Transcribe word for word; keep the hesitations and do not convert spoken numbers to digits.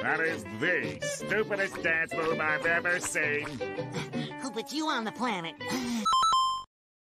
That is the stupidest dance move I've ever seen. Who put you on the planet?